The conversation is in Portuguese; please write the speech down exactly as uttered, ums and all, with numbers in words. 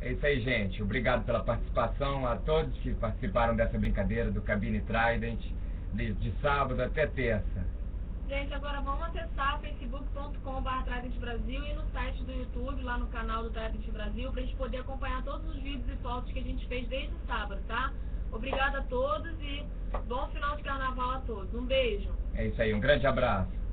É isso aí, gente. Obrigado pela participação a todos que participaram dessa brincadeira do Cabine Trident, de, de sábado até terça. Gente, agora vamos acessar facebook ponto com barra Trident Brasil e no site do YouTube, lá no canal do Trident Brasil, pra gente poder acompanhar todos os vídeos e fotos que a gente fez desde o sábado, tá? Obrigada a todos e bom final de carnaval a todos. Um beijo. É isso aí, um grande abraço.